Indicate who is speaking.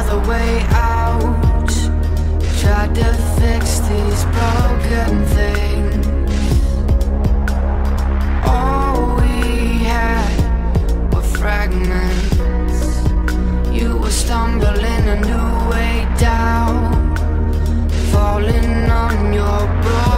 Speaker 1: the way out. Tried to fix these broken things. All we had were fragments. You were stumbling a new way down, falling on your broken